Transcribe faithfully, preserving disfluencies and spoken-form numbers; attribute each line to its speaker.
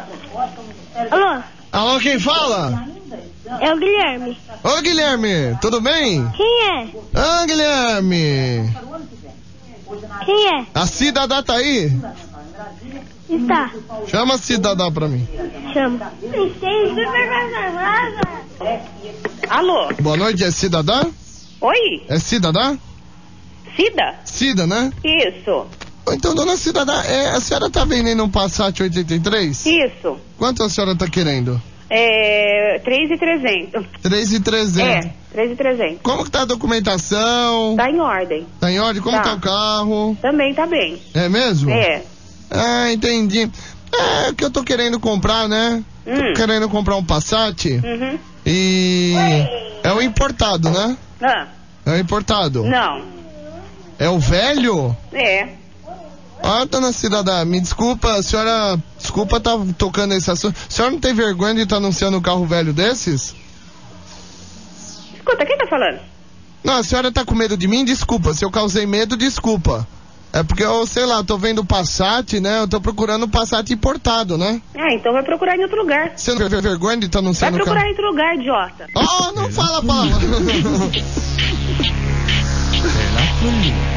Speaker 1: Alô?
Speaker 2: Alô, quem fala?
Speaker 1: É o Guilherme.
Speaker 2: Ô, Guilherme, tudo bem?
Speaker 1: Quem é?
Speaker 2: Ah, Guilherme.
Speaker 1: Quem é?
Speaker 2: A Cidadá tá aí?
Speaker 1: Está.
Speaker 2: Chama a Cidadá pra mim.
Speaker 1: Chama.
Speaker 3: Alô?
Speaker 2: Boa noite, é Cidadá?
Speaker 3: Oi?
Speaker 2: É Cidadá?
Speaker 3: Cida?
Speaker 2: Cida, né?
Speaker 3: Isso.
Speaker 2: Então, dona Cidadá, é, a senhora tá vendendo um Passat oitenta e três?
Speaker 3: Isso.
Speaker 2: Quanto a senhora tá querendo?
Speaker 3: É. três mil e trezentos.
Speaker 2: três mil e trezentos.
Speaker 3: É, três mil e trezentos.
Speaker 2: Como que tá a documentação?
Speaker 3: Tá em ordem.
Speaker 2: Tá em ordem? Como
Speaker 3: Tá.
Speaker 2: tá o carro?
Speaker 3: Também tá bem.
Speaker 2: É mesmo?
Speaker 3: É.
Speaker 2: Ah, entendi. É que eu tô querendo comprar, né?
Speaker 3: Hum.
Speaker 2: Tô querendo comprar um Passat
Speaker 3: Uhum.
Speaker 2: e... É o importado, né?
Speaker 3: Ah,
Speaker 2: É o importado.
Speaker 3: não.
Speaker 2: É o velho?
Speaker 3: É.
Speaker 2: Ah, dona Cidadá, me desculpa, a senhora... Desculpa tá tocando esse assunto. A senhora não tem vergonha de estar anunciando um carro velho desses?
Speaker 3: Escuta, quem tá falando?
Speaker 2: Não, a senhora tá com medo de mim? Desculpa. Se eu causei medo, desculpa. É porque eu, sei lá, tô vendo Passat, né? Eu tô procurando um Passat importado, né?
Speaker 3: Ah, então vai procurar em outro lugar.
Speaker 2: Você não tem vergonha de estar
Speaker 3: Vai
Speaker 2: anunciando o
Speaker 3: procurar
Speaker 2: carro?
Speaker 3: em outro lugar, idiota.
Speaker 2: Oh, não fala a palavra.